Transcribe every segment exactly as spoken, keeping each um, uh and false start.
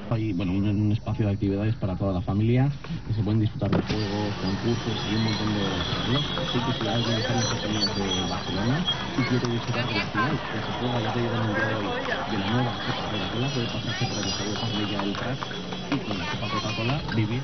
Hay bueno, un, un espacio de actividades para toda la familia, que se pueden disfrutar de juegos, concursos y un montón de cosas. Así que si alguien está en las cercanías de Barcelona y quiere disfrutar de la final, que se juega, ya te digo, en el día de hoy, de la nueva Copa Coca-Cola, puede pasarse por el estadio Zorrilla del Prat y con la Copa Coca-Cola vivir.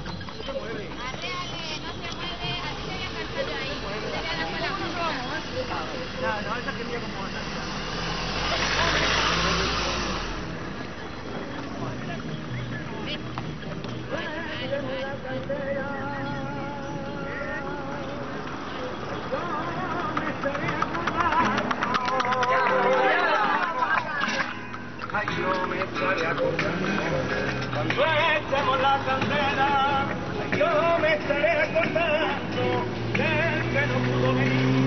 Yo me estaré acordando cuando echemos la candela, yo me estaré acordando del que no pudo venir.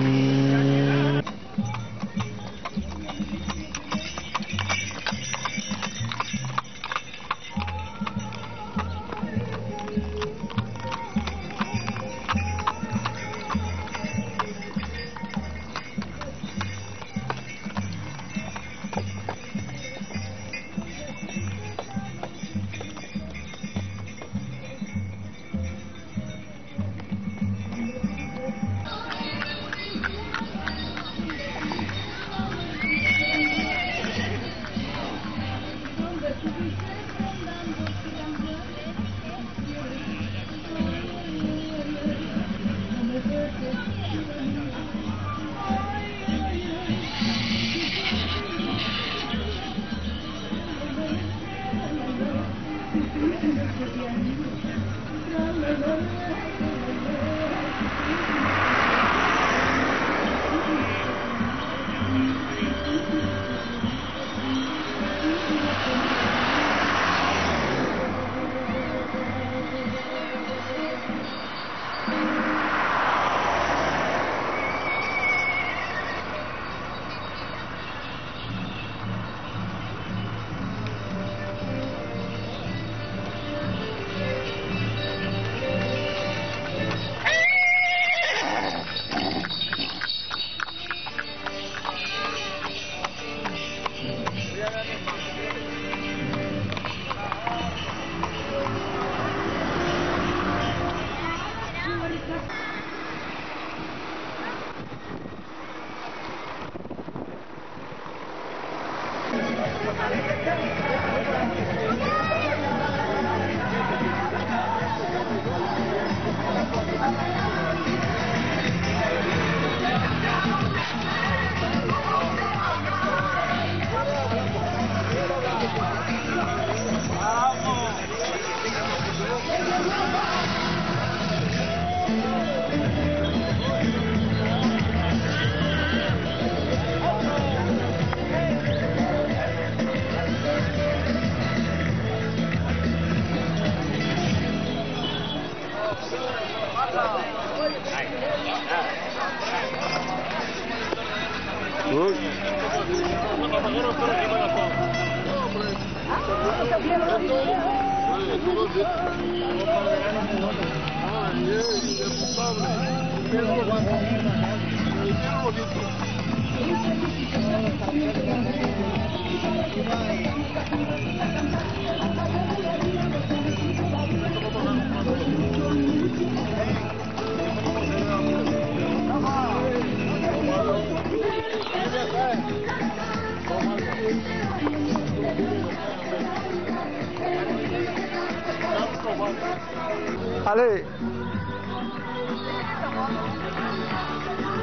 Ale.